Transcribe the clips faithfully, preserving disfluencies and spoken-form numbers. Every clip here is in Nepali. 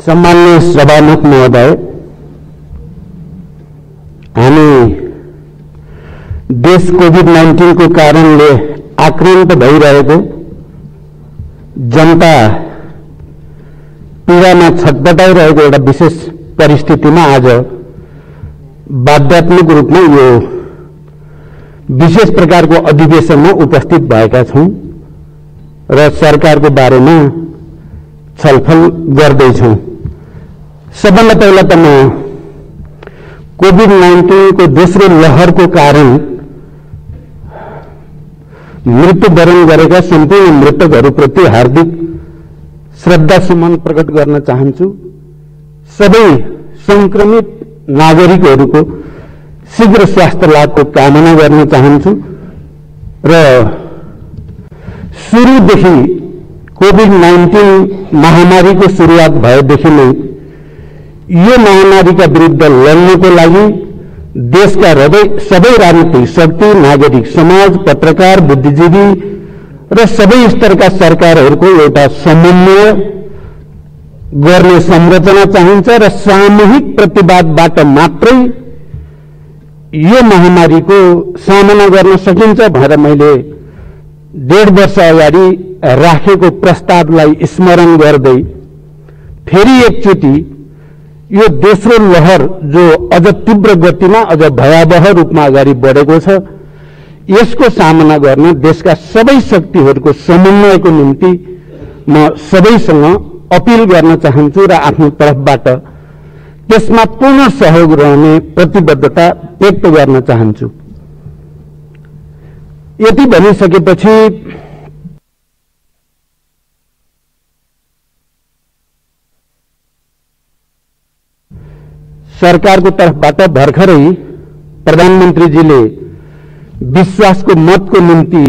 सम्माननीय सभामुख महोदय, हामी देश कोभिड नाइन्टीन को कारणले आक्रान्त भइरहेको जनता पीडामा छटपटाइरहेको एउटा विशेष परिस्थितिमा आज बाध्यात्मक रूपमा यो विशेष प्रकारको अधिवेशनमा उपस्थित भएका छौं र सरकारको बारेमा छलफल गर्दैछौं। सबभन्दा पहिला त म कोभिड नाइन्टीन को दोस्रो लहरको कारण मृत्युवरण गरेका सम्पूर्ण मृतकहरूप्रति हार्दिक श्रद्धा सुमन प्रकट गर्न चाहन्छु। सबै संक्रमित नागरिकहरूको शीघ्र स्वास्थ्य लाभको कामना गर्न चाहन्छु र सुरुदेखि कोभिड नाइन्टीन महामारीको सुरुवात भएदेखि नै यो महामारीका विरुद्ध लड्नको लागि देशका सबै राजनीतिक शक्ति, नागरिक समाज, पत्रकार, बुद्धिजीवी र सबै स्तरका सरकारहरूको एउटा समन्वय गर्ने संरचना चाहिन्छ र सामूहिक प्रतिवादबाट मात्रै यो महामारीको सामना गर्न सकिन्छ भनेर मैले डेढ वर्ष अगाडि राखेको प्रस्तावलाई स्मरण गर्दै फेरि एकचोटि यो दोस्रो लहर जो अझ तीव्र गतिमा, अझ भयावह रूपमा अगाडि बढेको छ, यसको सामना गर्न देशका सबै शक्तिहरूको समन्वयको निम्ति म सबैसँग अपील गर्न चाहन्छु र आफ्नो तर्फबाट त्यसमा पूर्ण सहयोग रहने प्रतिबद्धता व्यक्त गर्न चाहन्छु। यति भनिसकेपछि सरकारको तर्फबाट भर्खरै प्रधानमन्त्रीजीले विश्वासको मतको निम्ति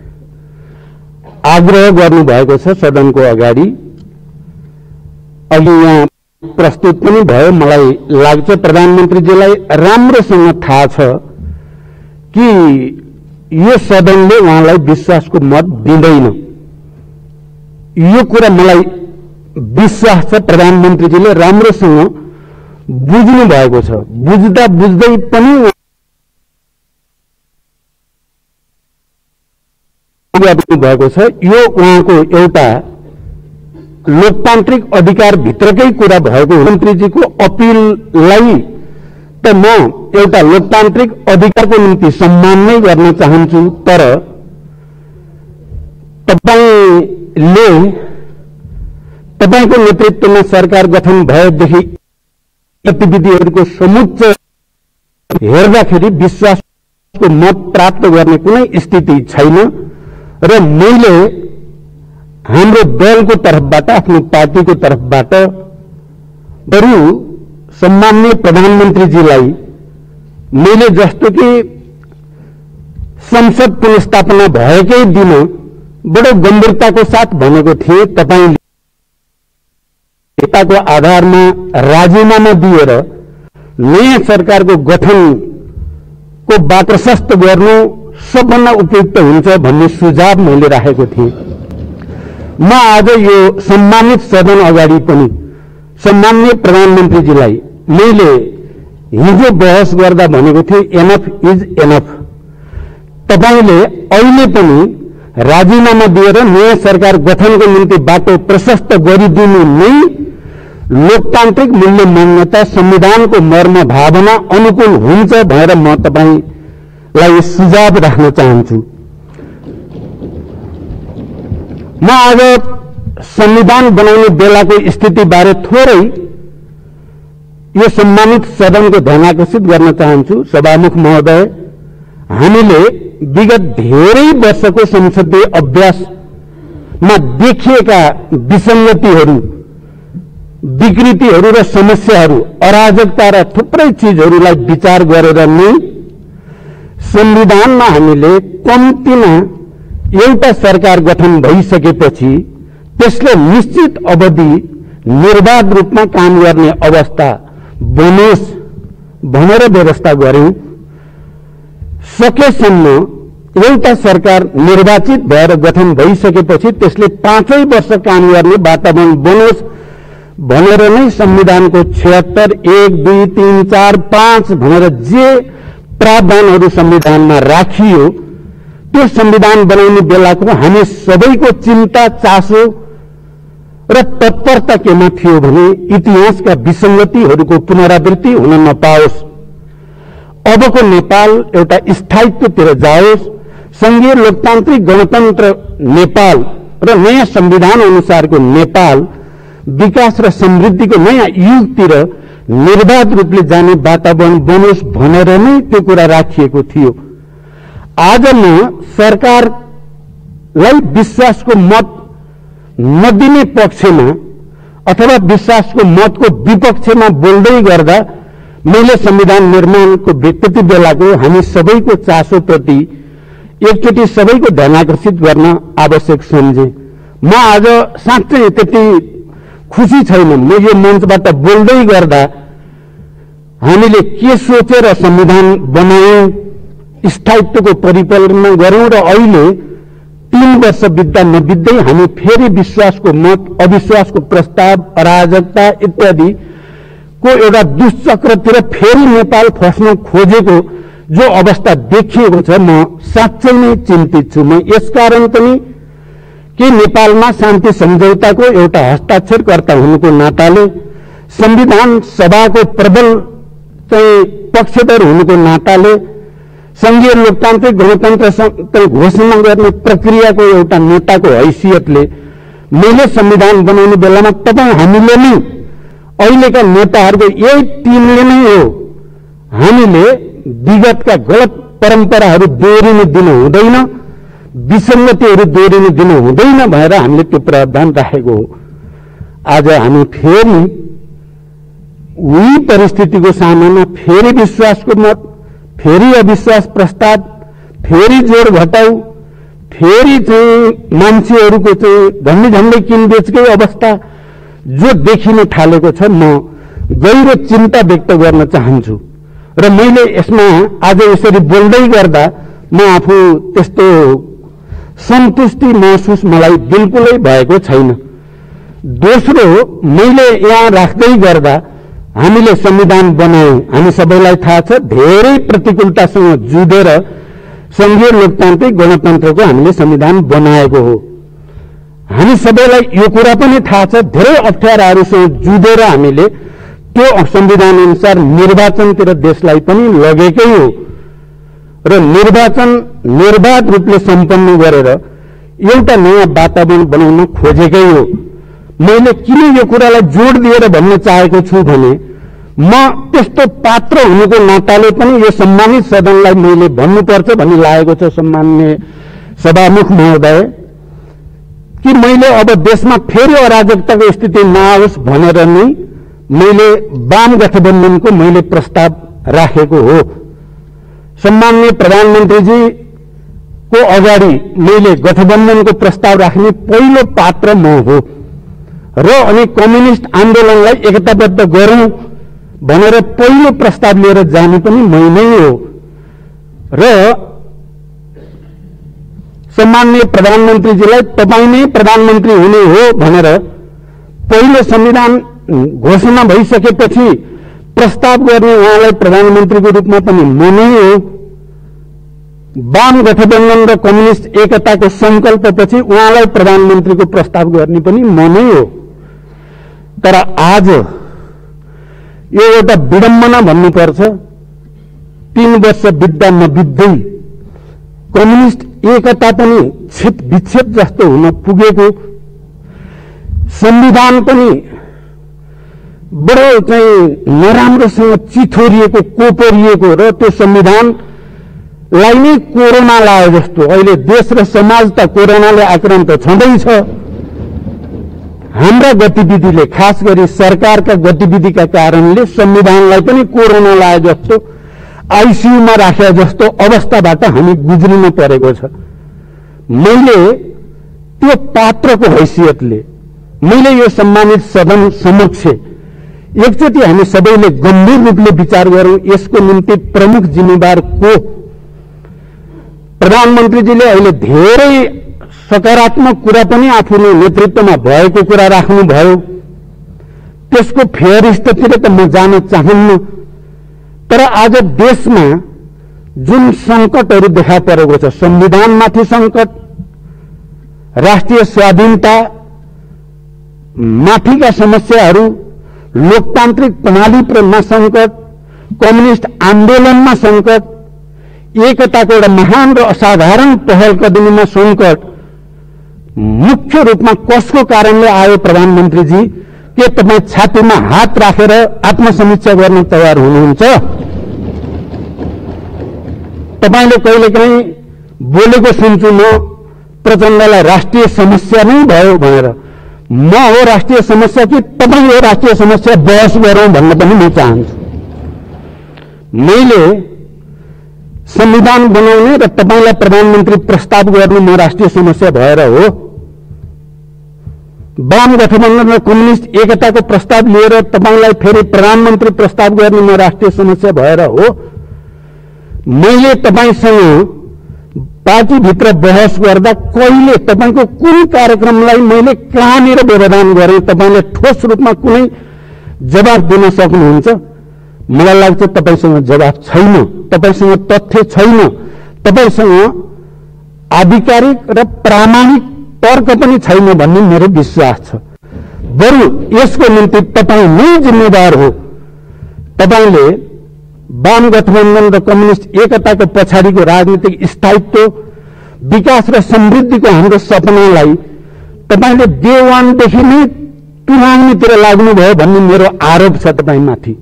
आग्रह गर्नुभएको छ सदनको अगाडि। अघि यहाँ प्रस्तुत पनि भयो। मलाई लाग्छ प्रधानमन्त्रीजीलाई राम्रोसँग थाहा छ कि यो सदनले उहाँलाई विश्वासको मत दिँदैन। यो कुरा मलाई विश्वास छ प्रधानमन्त्रीजीले राम्रोसँग बुझ्नु भएको छ। बुझ्दा बुझ्दै पनि भएको छ। यो उहाँको एउटा लोकतान्त्रिक अधिकार भित्रकै कुरा भएको मन्त्रीजीको अपीललाई त म एउटा लोकतान्त्रिक अधिकारको निम्ति सम्मान नै गर्न चाहन्छु। तर तपाईले तपाईको नेतृत्वमा सरकार गठन भएदेखि गतिविधिहरूको समुच्च हेर्दाखेरि विश्वासको मत प्राप्त गर्ने कुनै स्थिति छैन र मैले हाम्रो दलको तर्फबाट, आफ्नो पार्टीको तर्फबाट बरु सम्माननीय प्रधानमन्त्रीजीलाई मैले जस्तो कि संसद पुनर्स्थापना भएकै दिन बडो गम्भीरताको साथ भनेको थिए, तपाईले को आधारमा राजीनामा दिएर नयाँ सरकारको गठनको बाटो प्रशस्त गर्नु सबभन्दा उपयुक्त हुन्छ भन्ने सुझाव मैले राखेको थिएँ। म आज यो सम्मानित सदन अगाडि पनि सम्माननीय प्रधानमन्त्रीजीलाई मैले हिजो बहस गर्दा भनेको थिएँ, एनफ इज एनफ। तपाईले अहिले पनि राजीनामा दिएर नयाँ सरकार गठनको निम्ति बाटो प्रशस्त गरिदिनु नै लोकतान्त्रिक मूल्य मान्यता, संविधानको मर्म भावना अनुकूल हुन्छ भनेर म तपाईलाई सुझाव राख्न चाहन्छु। म आज संविधान बनाउने बेलाको स्थितिबारे थोरै यो सम्मानित सदनको ध्यान आकर्षित गर्न चाहन्छु। सभामुख महोदय, हामीले विगत धेरै वर्षको संसदीय अभ्यासमा देखिएका विसंगतिहरू, विकृतिहरू र समस्याहरू, अराजकता र थुप्रै चीजहरूलाई विचार गरेर नै संविधानमा हामीले कम्तीमा एउटा सरकार गठन भइसकेपछि त्यसले निश्चित अवधि निर्वाध रूपमा काम गर्ने अवस्था बनोस् भनेर व्यवस्था गर्यौं। सकेसम्म एउटा सरकार निर्वाचित भएर गठन भइसकेपछि त्यसले पाँचै वर्ष काम गर्ने वातावरण बनोस् भनेर नै संविधानको छिहत्तर एक दुई तीन चार पाँच भनेर जे प्रावधानहरू संविधानमा राखियो त्यो संविधान बनाउने बेलाको हामी सबैको चिन्ता चासो र तत्परता केमा थियो भने इतिहासका विसंगतिहरूको पुनरावृत्ति हुन नपाओस्, अबको नेपाल एउटा स्थायित्वतिर जाओस्, संघीय लोकतान्त्रिक गणतन्त्र नेपाल र नयाँ संविधान अनुसारको नेपाल विकास र समृद्धिको नयाँ युगतिर निर्बाध रूपले जाने वातावरण बनोस् भनेर नै त्यो कुरा राखिएको थियो। आज म सरकारलाई विश्वासको मत नदिने पक्षमा अथवा विश्वासको मतको विपक्षमा बोल्दै गर्दा मैले संविधान निर्माणको त्यति बेलाको हामी सबैको चासोप्रति एकचोटि सबैको ध्यान आकर्षित गर्न आवश्यक सम्झे। म आज साँच्चै त्यति खुसी छैन म यो मञ्चबाट बोल्दै गर्दा हामीले के सोचेर संविधान बनायौं, स्थायित्वको परिकल्पना गरौं र अहिले तीन वर्ष बित्दा नबित्दै हामी फेरि विश्वासको मत, अविश्वासको प्रस्ताव, अराजकता इत्यादि को एउटा दुष्चक्रतिर फेरि नेपाल फस्न खोजेको जो अवस्था देखिएको छ म साँच्चै नै चिन्तित छु। म यसकारण पनि कि नेपालमा शान्ति सम्झौताको एउटा हस्ताक्षरकर्ता हुनुको नाताले, संविधान सभाको प्रबल चाहिँ पक्षधर हुनुको नाताले, संघीय लोकतान्त्रिक गणतन्त्र घोषणा गर्ने प्रक्रियाको एउटा नेताको हैसियतले मैले संविधान बनाउने बेलामा तपाईँ हामीले नै अहिलेका नेताहरूको यही टिमले नै हो हामीले विगतका गलत परम्पराहरू दोहोरिन दिनु हुँदैन, विसंगतिहरू दोहोरिन दिनु हुँदैन भनेर हामीले त्यो प्रावधान राखेको हो। आज हामी फेरि उही परिस्थितिको सामना, फेरि विश्वासको मत, फेरि अविश्वास प्रस्ताव, फेरि जोड घटाउ, फेरि चाहिँ मान्छेहरूको चाहिँ झन्डै झन्डै किनबेचकै अवस्था जो देखिन थालेको छ म गहिरो चिन्ता व्यक्त गर्न चाहन्छु। र मैले यसमा आज यसरी बोल्दै गर्दा म आफू त्यस्तो सन्तुष्टि महसुस मलाई बिल्कुलै भएको छैन। दोस्रो, मैले यहाँ राख्दै गर्दा हामीले संविधान बनायौं, हामी सबैलाई थाहा छ धेरै प्रतिकूलतासँग जुधेर संघीय लोकतान्त्रिक गणतन्त्रको हामीले संविधान बनाएको हो। हामी सबैलाई यो कुरा पनि थाहा छ धेरै अप्ठ्याराहरूसँग जुधेर हामीले त्यो संविधान अनुसार निर्वाचनतिर देशलाई पनि लगेकै हो र निर्वाचन निर्वाध रूपले सम्पन्न गरेर एउटा नयाँ वातावरण बनाउन खोजेकै हो। मैले किन यो कुरालाई जोड दिएर भन्न चाहेको छु भने म त्यस्तो पात्र हुनुको नाताले पनि यो सम्मानित सदनलाई मैले भन्नुपर्छ भन्ने लागेको छ सम्माननीय सभामुख महोदय कि मैले अब देशमा फेरि अराजकताको स्थिति नआओस् भनेर नै मैले वाम गठबन्धनको मैले प्रस्ताव राखेको हो। सम्माननीय प्रधानमन्त्रीजी को अगाडि मैले गठबन्धनको प्रस्ताव राख्ने पहिलो पात्र म हो र अनि कम्युनिस्ट आन्दोलनलाई एकताबद्ध गरौं भनेर पहिलो प्रस्ताव लिएर जाने पनि मै नै हो र सम्माननीय प्रधानमन्त्रीजीलाई तपाईँ नै प्रधानमन्त्री हुने हो भनेर पहिलो संविधान घोषणा भइसकेपछि प्रस्ताव गर्ने उहाँलाई प्रधानमन्त्रीको रूपमा पनि म नै हो। वाम गठबन्धन र कम्युनिस्ट एकताको संकल्पपछि उहाँलाई प्रधानमन्त्रीको प्रस्ताव गर्ने पनि म नै हो। तर आज यो एउटा विडम्बना भन्नुपर्छ, तीन वर्ष बित्दा नबित्दै कम्युनिस्ट एकता पनि छेद विच्छेद जस्तो हुन पुगेको, संविधान पनि बडो चाहिँ नराम्रोसँग चिथोरिएको कोपोरिएको र त्यो संविधानलाई नै कोरोना लाग्यो जस्तो अहिले देश र समाज त कोरोनाले आक्रान्त छँदैछ। हाम्रा गतिविधिले खास गरी सरकारका गतिविधिका कारणले संविधानलाई पनि कोरोना लाग्यो जस्तो आईसीयूमा राखे जस्तो अवस्थाबाट हामी गुज्रिन परेको छ। मैले त्यो पात्रको हैसियतले मैले यो सम्मानित सदन समक्ष एकचोटि हामी सबैले गम्भीर रूपले विचार गरौं, यसको निम्ति प्रमुख जिम्मेवार को? प्रधानमन्त्रीजीले अहिले धेरै सकारात्मक कुरा पनि आफूले नेतृत्वमा भएको कुरा राख्नुभयो, त्यसको फेयर स्टेटतिर त म जान चाहन्न। तर आज देशमा जुन सङ्कटहरू देखा परेको छ, संविधानमाथि सङ्कट, राष्ट्रिय स्वाधीनता माथिका समस्याहरू, लोकतान्त्रिक प्रणालीमा सङ्कट, कम्युनिस्ट आन्दोलनमा सङ्कट, एकताको एउटा महान र असाधारण पहल कदमीमा सङ्कट मुख्य रूपमा कसको कारणले आयो प्रधानमन्त्रीजी? के तपाईँ छातीमा हात राखेर आत्मसमीक्षा गर्न तयार हुनुहुन्छ? तपाईले कहिलेकाहीँ बोलेको सुन्छु म प्रचण्डलाई राष्ट्रिय समस्या नै भयो भनेर। म हो राष्ट्रिय समस्या कि तपाईँ हो राष्ट्रिय समस्या? बहस गरौँ भन्न पनि म चाहन्छु। मैले संविधान बनाउने र तपाईलाई प्रधानमन्त्री प्रस्ताव गर्नु म राष्ट्रिय समस्या भएर हो? वाम गठबन्धन र कम्युनिस्ट एकताको प्रस्ताव लिएर तपाईलाई फेरि प्रधानमन्त्री प्रस्ताव गर्ने म राष्ट्रिय समस्या भएर हो? मैले तपाईसँग पार्टीभित्र बहस गर्दा कहिले तपाईको कुन कार्यक्रमलाई मैले कहाँनिर व्यवधान गरेँ तपाईले ठोस रूपमा कुनै जवाफ दिन सक्नुहुन्छ? मलाई लाग्छ तपाईसँग जवाफ छैन, तपाईसँग तथ्य छैन, तपाईसँग आधिकारिक र प्रामाणिक तर्क पनि छैन भन्ने मेरो विश्वास छ। बरु यसको निम्ति तपाईँ नै जिम्मेदार हो। तपाईले वाम गठबन्धन र कम्युनिस्ट एकताको पछाडिको राजनीतिक स्थायित्व, विकास र समृद्धिको हाम्रो सपनालाई तपाईले डे वानदेखि नै तुलाउनेतिर लाग्नुभयो भन्ने मेरो आरोप छ तपाईमाथि।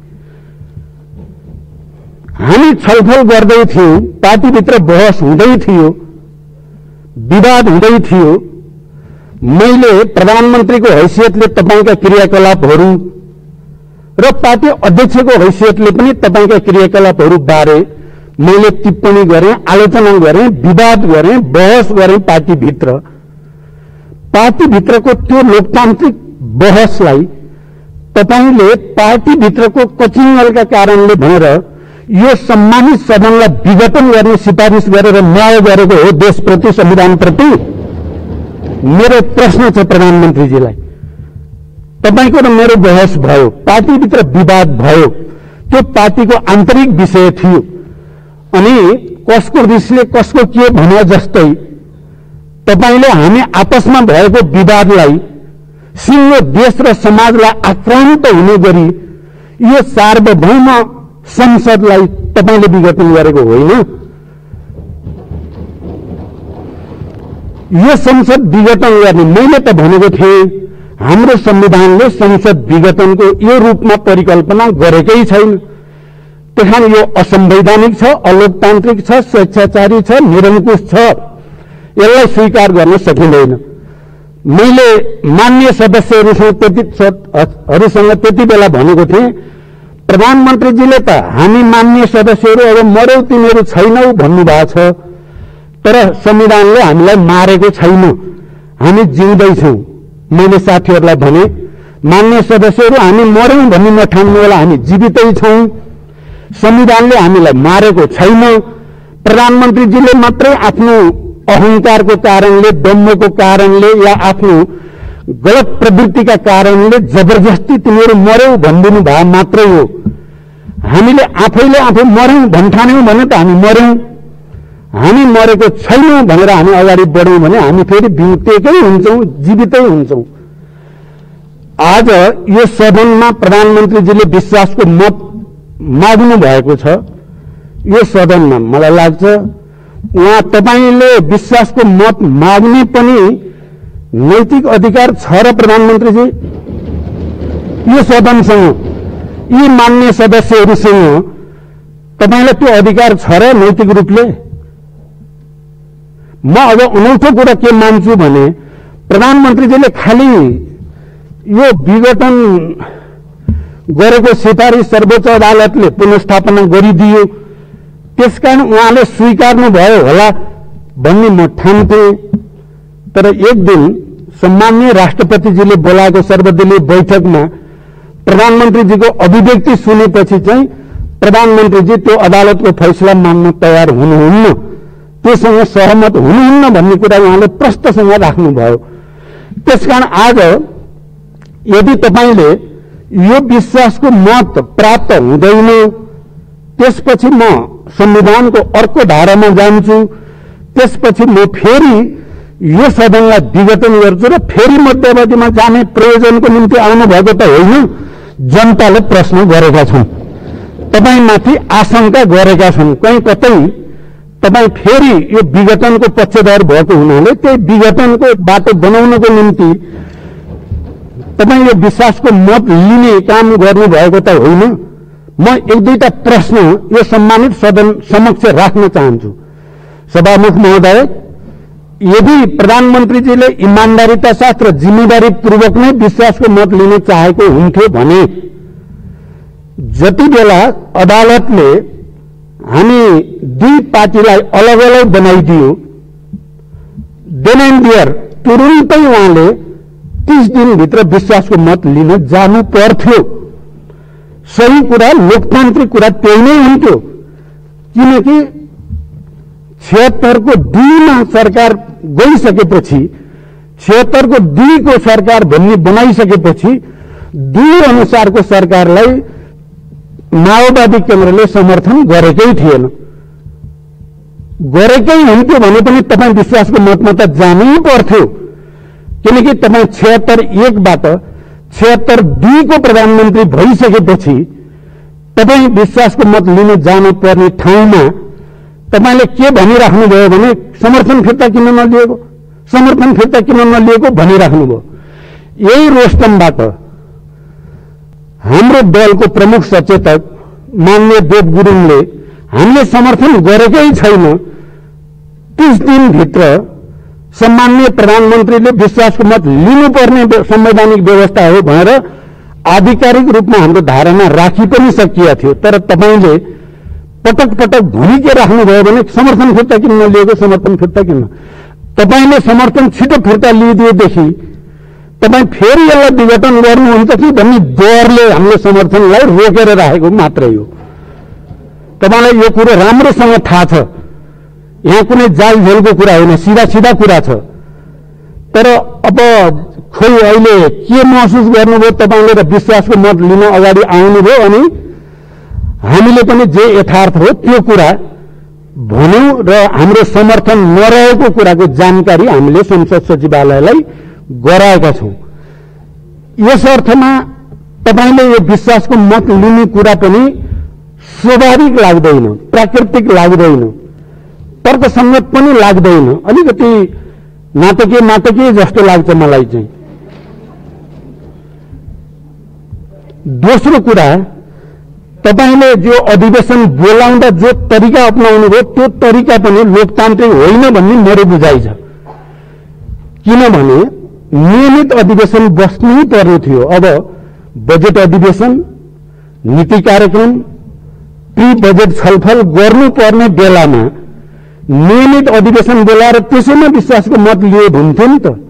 हामी छलफल गर्दै थियौँ, पार्टीभित्र बहस हुँदै थियो, विवाद हुँदै थियो। मैले प्रधानमन्त्रीको हैसियतले तपाईका क्रियाकलापहरू र पार्टी अध्यक्षको हैसियतले पनि तपाईका क्रियाकलापहरू बारे मैले टिप्पणी गरेँ, आलोचना गरेँ, विवाद गरेँ, बहस गरेँ पार्टीभित्र। पार्टीभित्रको त्यो लोकतान्त्रिक बहसलाई तपाईले पार्टीभित्रको कचिङ्गलका कारणले भनेर यो सम्मानित सदनलाई विघटन गर्ने सिफारिस गरेर न्याय गरेको हो देशप्रति, संविधानप्रति। मेरो प्रश्न छ प्रधानमन्त्रीजीलाई, तपाईको र मेरो बहस भयो, पार्टीभित्र विवाद भयो, त्यो पार्टीको आन्तरिक विषय थियो अनि कसको रिसले कसको के भने जस्तै तपाईले हामी आपसमा भएको विवादलाई सिङ्गो देश र समाजलाई आक्रान्त हुने गरी यो सार्वभौम संसदलाई तपाईले विघटन गरेको होइन। यो संसद विघटन गर्ने मैले त भनेको थिएँ, हाम्रो संविधानले संसद विघटनको यो रूपमा परिकल्पना गरेकै छैन। त्यहाँ यो असंवैधानिक छ, अलोकतान्त्रिक छ, स्वेच्छाचारी छ, निरङ्कुश छ, यसलाई स्वीकार गर्न सकिँदैन। मैले मान्य सदस्यहरूसँग त्यति त्यति बेला भनेको थिएँ, प्रधानमन्त्रीजीले त हामी मान्य सदस्यहरू अब मर्यौ तिमीहरू छैनौ भन्नुभएको छ, तर संविधानले हामीलाई मारेको छैन, हामी जिउँदैछौँ। मैले साथीहरूलाई भने मान्य सदस्यहरू हामी मर्यौं भन्ने नठान्नु होला, हामी जीवितै छौँ, संविधानले हामीलाई मारेको छैन। प्रधानमन्त्रीजीले मात्रै आफ्नो अहंकारको कारणले, दम्भको कारणले या आफ्नो गलत प्रवृत्तिका कारणले जबरजस्ती तिमीहरू मर्यौ भनिदिनु भए मात्रै हो। हामीले आफैले आफू मर्यौं भन्ठान्यौं भने त हामी मर्यौं, हामी मरेको छैनौं भनेर हामी अगाडि बढौं भने हामी फेरि बिउतेकै हुन्छौं, जीवितै हुन्छौं। आज यो सदनमा प्रधानमन्त्रीजीले विश्वासको मत माग्नु भएको छ। यो सदनमा मलाई लाग्छ उहाँ तपाईले विश्वासको मत माग्ने पनि नैतिक अधिकार छ र प्रधानमन्त्रीजी यो सदनसँग, यी मान्य सदस्यहरूसँग तपाईलाई त्यो अधिकार छ र नैतिक रूपले। म अब अनौठो कुरा के मान्छु भने प्रधानमन्त्रीजीले खालि यो विघटन गरेको सिफारिस सर्वोच्च अदालतले पुनर्स्थापना गरिदियो, त्यसकारण उहाँले स्वीकार्नु भयो होला भन्ने म ठान्थे। तर एक दिन सम्माननीय राष्ट्रपतिजीले बोलाएको सर्वदलीय बैठकमा प्रधानमन्त्रीजीको अभिव्यक्ति सुनेपछि चाहिँ प्रधानमन्त्रीजी त्यो अदालतको फैसला मान्न तयार हुनुहुन्न, त्योसँग सहमत हुनुहुन्न भन्ने कुरा उहाँले प्रष्टसँग राख्नुभयो। त्यसकारण आज यदि तपाईले यो विश्वासको मत प्राप्त हुँदैन, त्यसपछि म संविधानको अर्को धारामा जान्छु, त्यसपछि म फेरि यो सदनलाई विघटन गर्छु र फेरि मध्यवधिमा जाने प्रयोजनको निम्ति आउनुभएको त होइन, जनताले प्रश्न गरेका छन्, तपाईमाथि आशंका गरेका छन्। कहीँ कतै तपाईँ फेरि यो विघटनको पक्षधर भएको हुनाले त्यही विघटनको बाटो बनाउनको निम्ति तपाईँ यो विश्वासको मत लिने काम गर्नुभएको त होइन। म एक दुईटा प्रश्न यो सम्मानित सदन समक्ष राख्न चाहन्छु। सभामुख महोदय, यदि प्रधानमन्त्रीजीले इमान्दारिता साथ र जिम्मेदारी पूर्वक नै विश्वासको मत लिन चाहेको हुन्थ्यो भने जति बेला अदालतले हामी दुई पार्टीलाई अलग अलग बनाइदियो, देन एन्ड देयर तुरुन्तै उहाँले तीस दिनभित्र विश्वासको मत लिन जानु पर्थ्यो। सही कुरा, लोकतान्त्रिक कुरा त्यही नै हुन्थ्यो, किनकि छिहत्तरको दुईमा सरकार गइसकेपछि, छिहत्तरको दुईको सरकार भन्ने बनाइसकेपछि दुई अनुसारको सरकारलाई माओवादी केन्द्रले समर्थन गरेकै थिएन। गरेकै हुन्थ्यो भने पनि तपाईँ विश्वासको मतमा त जानै पर्थ्यो, किनकि तपाईँ छिहत्तर एकबाट छिहत्तर दुईको प्रधानमन्त्री भइसकेपछि तपाईँ विश्वासको मत लिन जानु पर्ने ठाउँमा तपाईले के भनिराख्नुभयो भने समर्थन फिर्ता किन नलिएको, समर्थन फिर्ता किन नलिएको भनिराख्नुभयो। यही रोस्टमबाट हाम्रो दलको प्रमुख सचेतक माननीय देव गुरुङले हामीले समर्थन गरेकै छैन, तीस दिनभित्र सम्माननीय प्रधानमन्त्रीले विश्वासको मत लिनुपर्ने संवैधानिक व्यवस्था हो भनेर आधिकारिक रूपमा हाम्रो धारणा राखी पनि सकिएको थियो। तर तपाईले पटक पटक भनिके राख्नुभयो भने समर्थन फिर्ता किन नलिएको, समर्थन फिर्ता किन। तपाईले समर्थन छिटो फिर्ता लिइदिएदेखि तपाईँ फेरि यसलाई विघटन गर्नुहुन्छ कि भन्ने डरले हाम्रो समर्थनलाई रोकेर राखेको मात्रै हो। तपाईलाई यो कुरो राम्रोसँग थाहा छ, यहाँ कुनै जाल झोलको कुरा होइन, सिधा सिधा कुरा छ। तर अब खोइ अहिले के महसुस गर्नुभयो तपाईँले र विश्वासको मत लिन अगाडि आउनुभयो अनि हामीले पनि जे यथार्थ हो त्यो कुरा भन्यौं र हाम्रो समर्थन नरहेको कुराको जानकारी हामीले संसद सचिवालयलाई गराएका छौं। यस अर्थमा तपाईले यो विश्वासको मत लिने कुरा पनि स्वाभाविक लाग्दैन, प्राकृतिक लाग्दैन, तर्कसंगत पनि लाग्दैन, अलिकति नाटकीय नाटकीय जस्तो लाग्छ मलाई चाहिँ। दोस्रो कुरा, तपाईले जो अधिवेशन बोलाउँदा जो तरिका अपनाउनु भयो त्यो तरिका पनि लोकतान्त्रिक होइन भन्ने मेरो बुझाइ छ। किनभने नियमित अधिवेशन बस्नै पर्ने थियो। अब बजेट अधिवेशन, नीति कार्यक्रम, प्री बजेट छलफल गर्नुपर्ने बेलामा नियमित अधिवेशन बोलाएर त्यसैमा विश्वासको मत लिए हुन्थ्यो नि त।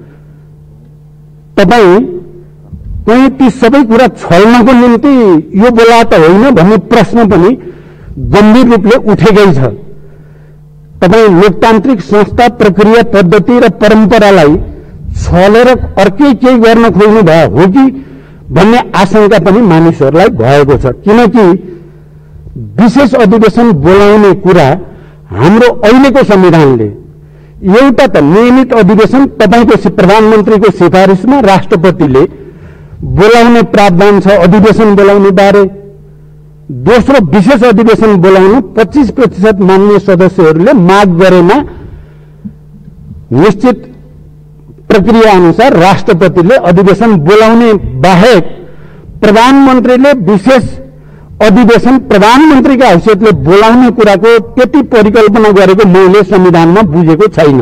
तपाईँ कहीँ ती सबै कुरा छल्नको निम्ति यो बोला त होइन भन्ने प्रश्न पनि गम्भीर रूपले उठेकै छ। तपाईँ लोकतान्त्रिक संस्था, प्रक्रिया, पद्धति र परम्परालाई छलेर अर्कै केही गर्न खोज्नु भयो हो कि भन्ने आशंका पनि मानिसहरूलाई भएको छ। किनकि विशेष अधिवेशन बोलाउने कुरा हाम्रो अहिलेको संविधानले एउटा त नियमित अधिवेशन तपाईको प्रधानमन्त्रीको सिफारिसमा राष्ट्रपतिले बोलाउने प्रावधान छ अधिवेशन बोलाउने बारे। दोस्रो, विशेष अधिवेशन बोलाउन पच्चीस प्रतिशत मान्य सदस्यहरूले माग गरेमा निश्चित प्रक्रिया अनुसार राष्ट्रपतिले अधिवेशन बोलाउने बाहेक प्रधानमन्त्रीले विशेष अधिवेशन प्रधानमन्त्रीका हैसियतले बोलाउने कुराको त्यति परिकल्पना गरेको मैले संविधानमा बुझेको छैन।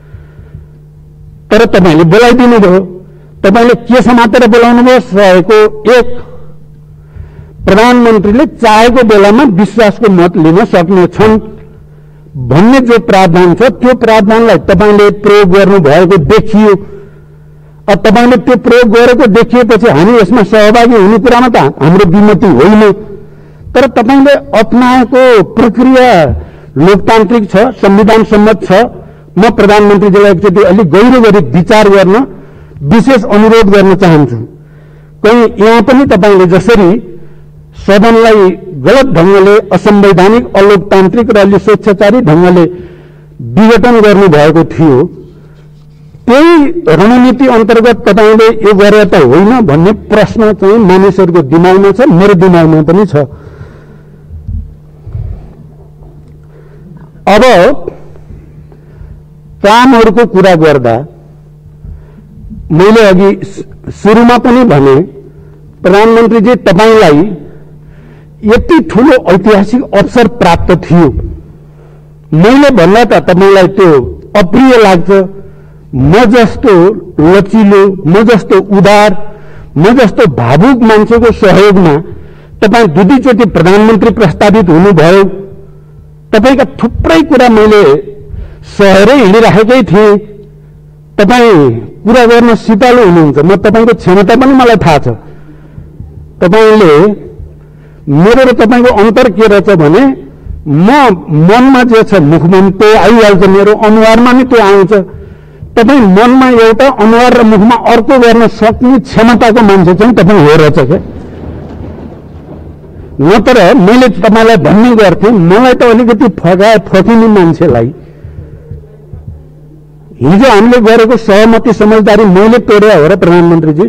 तर तपाईले बोलाइदिनु भयो। तपाईले के समातेर बोलाउनु भयो? सयको एक, प्रधानमन्त्रीले चाहेको बेलामा विश्वासको मत लिन सक्नेछन् भन्ने जो प्रावधान छ त्यो प्रावधानलाई तपाईले प्रयोग गर्नु भएको देखियो। अब तपाईले त्यो प्रयोग गरेको देखिएपछि हामी यसमा सहभागी हुने कुरामा त हाम्रो विमति होइन। तर तपाईले अपनाएको प्रक्रिया लोकतान्त्रिक छ, संविधान सम्मत छ। म प्रधानमन्त्रीजीलाई एकचोटि अलि गहिरो गरी विचार गर्न विशेष अनुरोध गर्न चाहन्छु। कहीं यहाँ पनि तपाईले जसरी सदनलाई गलत ढंगले असंवैधानिक अलोकतान्त्रिक र अलि स्वेच्छाचारी ढंगले विघटन गर्नुभएको थियो, त्यही रणनीति अन्तर्गत तपाईले यो गरे त होइन भन्ने प्रश्न चाहिँ मानिसहरूको दिमागमा छ, मेरो दिमागमा पनि छ। अब कामहरूको कुरा गर्दा मैले अघि सुरुमा पनि भने, प्रधानमन्त्रीजी तपाईलाई यति ठूलो ऐतिहासिक अवसर प्राप्त थियो, मैले भन्दा त तपाईलाई त्यो अप्रिय लाग्छ। म जस्तो लचिलो, म जस्तो उदार, म जस्तो भावुक मान्छेको सहयोगमा तपाई दुईचोटि प्रधानमन्त्री प्रस्तावित हुनुभयो। तपाईका थुप्रै कुरा मैले सहेरै हिँडिराखेकै थिएँ। तपाई कुरा गर्न सिपालु हुनुहुन्छ, म तपाईको क्षमता पनि मलाई थाहा छ। तपाईले मेरो र तपाईको अन्तर के रहेछ भने, म मनमा जे छ मुखमा त्यो आइहाल्छ, मेरो अनुहारमा नि त्यो आउँछ। तपाई मनमा एउटा अनुहार र मुखमा अर्को गर्न सक्ने क्षमताको मान्छे चाहिँ तपाई हो रहेछ क्या। नत्र मैले तपाईलाई भन्ने गर्थेँ, मलाई त अलिकति फगाए फकिने मान्छेलाई हिजो हामीले गरेको सहमति समझदारी मैले तोडे हो र प्रधानमन्त्रीजी,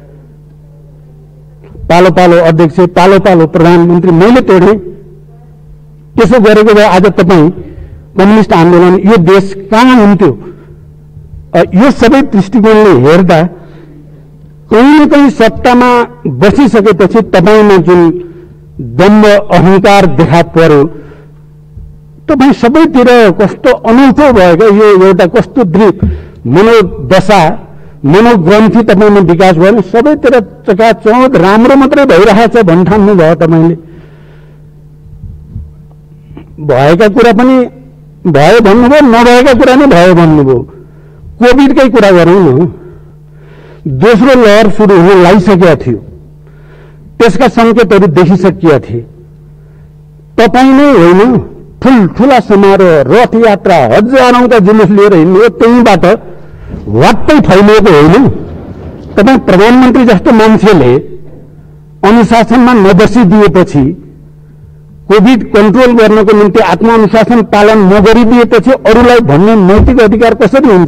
पालो पालो अध्यक्ष, पालो पालो प्रधानमन्त्री मैले तोडे। त्यसो गरेको भए आज तपाईँ कम्युनिस्ट आन्दोलन यो देश कहाँ हुन्थ्यो? यो सबै दृष्टिकोणले हेर्दा कहीँ न कहीँ सत्तामा बसिसकेपछि तपाईमा जुन दम्भ अहंकार देखा पर्यो, तपाईँ सबैतिर कस्तो अनौठो भयो क्या। यो एउटा कस्तो दृप मनोदशा, मनोग्रन्थि तपाईमा विकास भयो, सबैतिर चकाचौध राम्रो मात्रै भइरहेछ भन्ठान्नु भयो। तपाईले भएका कुरा पनि भयो भन्नुभयो, नभएका कुरा नै भयो भन्नुभयो। कोभिडकै कुरा गरौँ न, दोस्रो लहर सुरु हुन लागिसकेका थियो, त्यसका संकेतहरू देखिसकिएका थिए। तपाईँ नै होइन, ठुल्ठुला समारोह, रथ यात्रा, हजारौंका जुलुस लिएर हिँड्नु, त्यहीबाट वाट्टै फैलिएको होइन। तपाईँ प्रधानमन्त्री जस्तो मान्छेले अनुशासनमा नबसिदिएपछि, कोभिड कन्ट्रोल गर्नको निम्ति आत्मअनुशासन पालन नगरिदिएपछि अरूलाई भन्ने नैतिक अधिकार कसरी हुन्छ?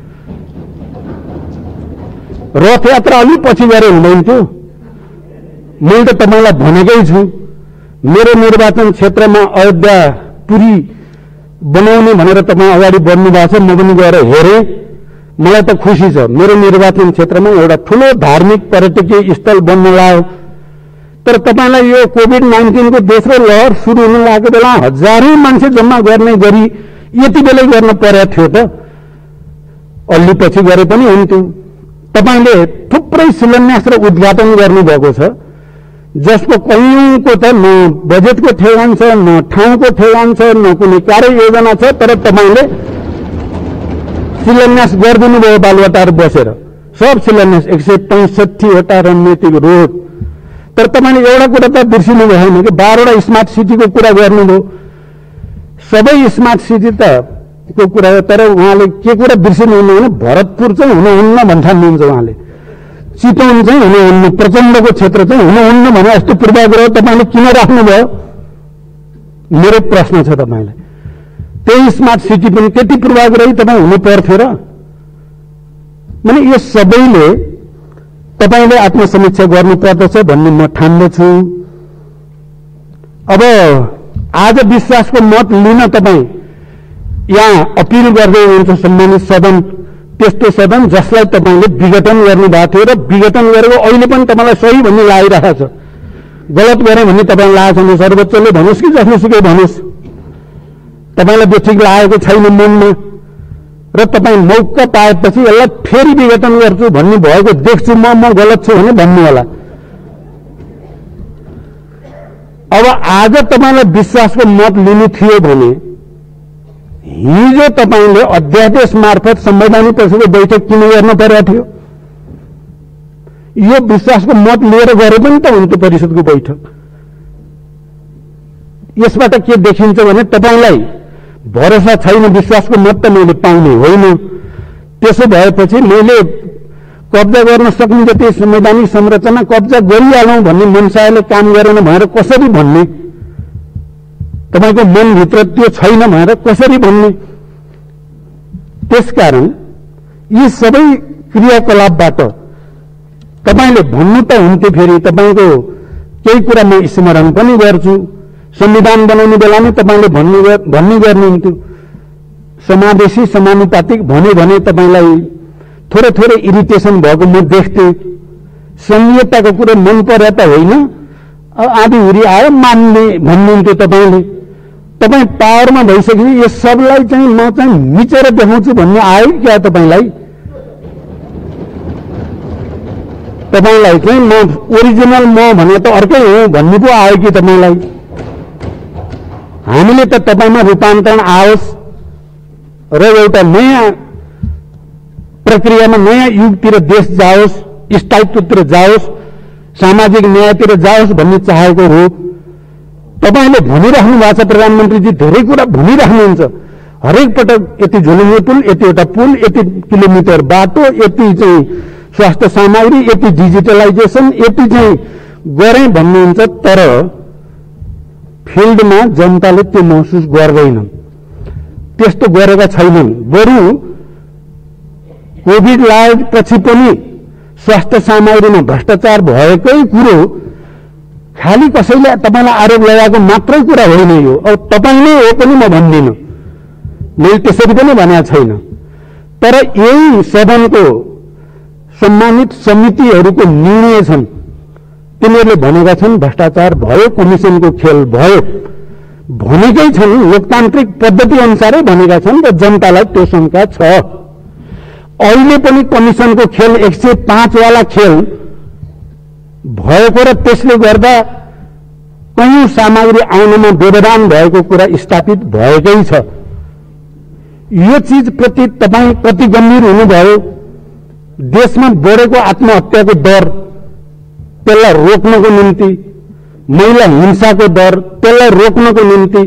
रथ यात्रा अलि पछि गरे हुँदैनथ्यो। मैले त तपाईलाई भनेकै छु, मेरो निर्वाचन क्षेत्रमा अयोध्यापुरी बनाउने भनेर तपाईँ अगाडि बढ्नु भएको छ। म पनि गएर हेरेँ, मलाई त खुसी छ। मेरो निर्वाचन क्षेत्रमा एउटा ठूलो धार्मिक पर्यटकीय स्थल बन्न लाग्यो। तर तपाईलाई यो कोभिड नाइन्टीन को दोस्रो लहर सुरु हुन लागेको बेला हजारौं मान्छे जम्मा गर्ने गरी यति बेलै गर्न परेको थियो त, अलि पछि गरे पनि हुन्थ्यो। तपाईले थुप्रै शिलान्यास र उद्घाटन गर्नुभएको छ, जसको कयौंको त न बजेटको ठेगान छ, न ठाउँको ठेगान छ, न कुनै कार्ययोजना छ। तर तपाईले शिलान्यास गरिदिनु भयो बालुवाटार बसेर, सब शिलान्यास एक सय पैंसठीवटा रणनीतिक रोड। तर तपाईले एउटा कुरा त बिर्सिनु भएन कि बाह्रवटा स्मार्ट सिटीको कुरा गर्नुभयो। सबै स्मार्ट सिटी त को कुरा हो, तर उहाँले के कुरा बिर्सिनुहुन्न भने भरतपुर चाहिँ हुनुहुन्न भन्ठान्नुहुन्छ। उहाँले चितवन चाहिँ हुनुहुन्न, प्रचण्डको क्षेत्र चाहिँ हुनुहुन्न भने यस्तो पूर्वाग्रह तपाईले किन राख्नुभयो? मेरो प्रश्न छ तपाईलाई। त्यही स्मार्ट सिटी पनि त्यति पूर्वाग्रही तपाईँ हुनु पर्थ्यो र? माने यो सबैले तपाईले आत्मसमीक्षा गर्नुपर्दछ भन्ने म ठान्दछु। अब आज विश्वासको मत लिन तपाईँ यहाँ अपिल गर्दै हुनुहुन्छ सम्मानित सदन, त्यस्तो सदन जसलाई तपाईले विघटन गर्नुभएको थियो र विघटन गरेको अहिले पनि तपाईलाई सही भन्ने लागिरहेको छ। गलत गरे भन्ने तपाईलाई लागेको छ, सर्वोच्चले भन्नुहोस् कि जसले सुकै भन्नुहोस्, तपाईलाई त्यो ठिक लागेको छैन मनमा र तपाईँ मौका पाएपछि यसलाई फेरि विघटन गर्छु भन्ने भएको देख्छु म, म गलत छु भने भन्नु होला। अब आज तपाईलाई विश्वासको मत लिनु थियो भने हिजो तपाईले अध्यादेश मार्फत संवैधानिक परिषदको बैठक किन गर्न परेको थियो? यो विश्वासको मत लिएर गरे पनि त हुन्थ्यो परिषदको बैठक। यसबाट के देखिन्छ भने तपाईलाई भरोसा छैन, विश्वासको मत त मैले पाउने होइन। त्यसो भएपछि मैले कब्जा गर्न सक्ने जति संवैधानिक संरचना कब्जा गरिहालौं भन्ने मनसायले काम गरेन भनेर कसरी भन्ने? तपाईको मनभित्र त्यो छैन भनेर कसरी भन्ने? त्यसकारण यी सबै क्रियाकलापबाट तपाईले भन्नु त हुन्थ्यो, फेरि तपाईको केही कुरा म स्मरण पनि गर्छु। संविधान बनाउने बेलामा तपाईले भन्ने भन्ने गर्नुहुन्थ्यो समावेशी समानुपातिक भने भने तपाईलाई थोरै थोरै इरिटेसन भएको म देख्थे। संहिताको कुरा मन पर्या त होइन, आधी हुरी आयो मान्ने भन्नुहुन्थ्यो तपाईले। तपाई पावरमा भइसकेपछि यो सबलाई चाहिँ म चाहिँ मिचेर देखाउँछु भन्ने आयो क्या तपाईलाई? तपाईलाई चाहिँ म ओरिजिनल म भने त अर्कै हो भन्ने पो आयो कि तपाईलाई? हामीले त तपाईमा रूपान्तरण आओस् र एउटा नयाँ प्रक्रियामा नयाँ युगतिर देश जाओस्, स्थायित्वतिर जाओस्, सामाजिक न्यायतिर जाओस् भन्ने चाहेको हो। तपाईले भनिराख्नु भएको छ, प्रधानमन्त्रीजी धेरै कुरा भनिराख्नुहुन्छ। हरेक पटक यति झुलुङ्गे पुल, यतिवटा पुल, यति किलोमिटर बाटो, यति चाहिँ स्वास्थ्य सामग्री, यति डिजिटलाइजेसन, यति चाहिँ गरे भन्नुहुन्छ। तर फिल्डमा जनताले त्यो महसुस गर्दैनन्, त्यस्तो गरेका छैनन्। बरु कोभिड लागेपछि पनि स्वास्थ्य सामग्रीमा भ्रष्टाचार भएकै कुरो खाली कसैले तपाईलाई आरोप लगाएको मात्रै कुरा होइन यो। अब तपाईँ नै हो पनि म भन्दिनँ, मैले त्यसरी पनि भनेको छैन। तर यही सदनको सम्मानित समितिहरूको निर्णय छन्, तिनीहरूले भनेका छन् भ्रष्टाचार भयो, कमिसनको खेल भयो भनेकै छन्, लोकतान्त्रिक पद्धति अनुसारै भनेका छन् र जनतालाई त्यो शंका छ। अहिले पनि कमिसनको खेल एक सय पाँच वाला खेल भएको र त्यसले गर्दा कयौं सामग्री आउनमा व्यवधान भएको कुरा स्थापित भएकै छ। यो चीज प्रति तपाईं कति गम्भीर हुनुभयो? देशमा बढेको आत्महत्याको दर, त्यसलाई रोक्नको निम्ति, महिला हिंसाको दर, त्यसलाई रोक्नको निम्ति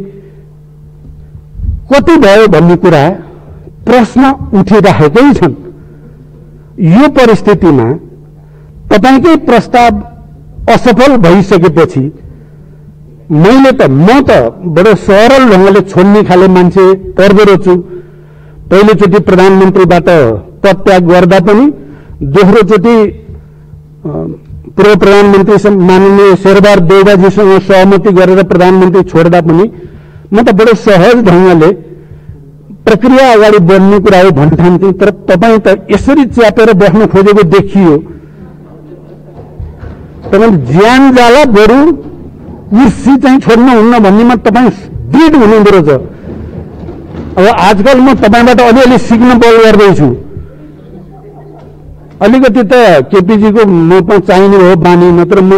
कति भयो भन्ने कुरा प्रश्न उठिरहेकै छन्। यो परिस्थितिमा तपाईकै प्रस्ताव असफल भइसकेपछि मैले त म त बडो सरल ढंगले छोड्ने खाले मान्छे पर्दो रहेछु। पहिलोचोटि प्रधानमन्त्रीबाट पदत्याग गर्दा पनि, दोस्रोचोटि पूर्व प्रधानमन्त्री माननीय शेरबहादुर देउवाजीसँग सहमति गरेर प्रधानमन्त्री छोड्दा पनि म त बडो सहज ढंगले प्रक्रिया अगाडि बढ्ने कुरा हो भन्ठान्थे। तर तपाईं त यसरी च्यापेर बस्न खोजेको देखियो। तपाईँ ज्यान जाला बरु कुर्सी चाहिँ छोड्नुहुन्न भन्नेमा तपाईँ दृढ हुनुहुँदो रहेछ। अब आजकल म तपाईबाट अलिअलि सिक्न बल गर्दैछु। अलिकति त केपीजीको ममा चाहिने हो बानी, नत्र म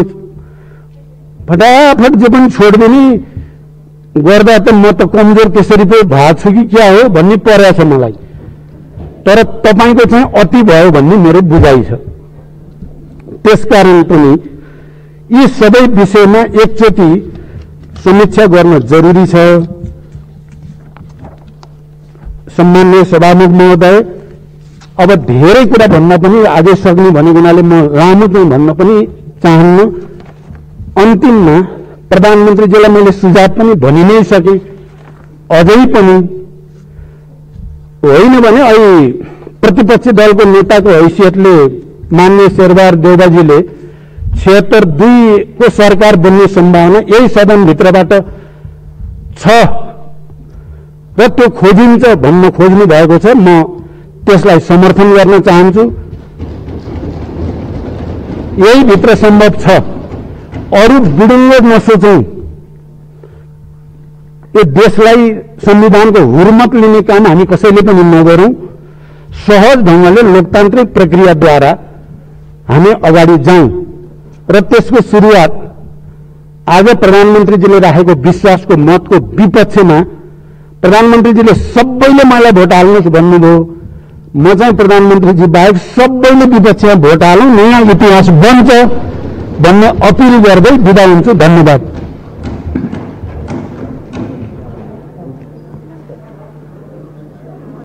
फटाफट जे पनि छोड्दिने गर्दा त म त कमजोर त्यसरी पो भएको छु कि क्या हो भन्ने परेछ मलाई। तर तपाईको चाहिँ अति भयो भन्ने मेरो बुझाइ छ। त्यसकारण पनि यी सबै विषयमा एकचोटि समीक्षा गर्न जरुरी छ। सम्माननीय सभामुख महोदय, अब धेरै कुरा भन्न पनि आगे सक्ने भनेको हुनाले म लामो चाहिँ भन्न पनि चाहन्न। अन्तिममा प्रधानमन्त्रीजीलाई मैले सुझाव पनि भनि नै सके। अझै पनि होइन भने अहिले प्रतिपक्षी दलको नेताको हैसियतले माननीय शेरबहादुर देउवाजीले छिहत्तर दुई को सरकार बन्ने सम्भावना यही सदनभित्रबाट छ र त्यो खोजिन्छ भन्न खोज्नु भएको छ। म त्यसलाई समर्थन गर्न चाहन्छु। यही भित्र सम्भव छ। अरू बुडुङ्गो नसोचौं। यो देशलाई संविधानको हुर्मत लिने काम हामी कसैले पनि नगरौं। सहज ढंगले लोकतान्त्रिक प्रक्रियाद्वारा हामी अगाडि जाउँ र त्यसको सुरुवात आज प्रधानमन्त्रीजीले राखेको विश्वासको मतको विपक्षमा प्रधानमन्त्रीजीले सबैले मलाई भोट हाल्नुहोस् भन्नुभयो। म चाहिँ प्रधानमन्त्रीजी बाहेक सबैले विपक्षमा भोट हालौं, नयाँ इतिहास बन्छ भन्ने अपिल गर्दै बिदा हुन्छु। धन्यवाद।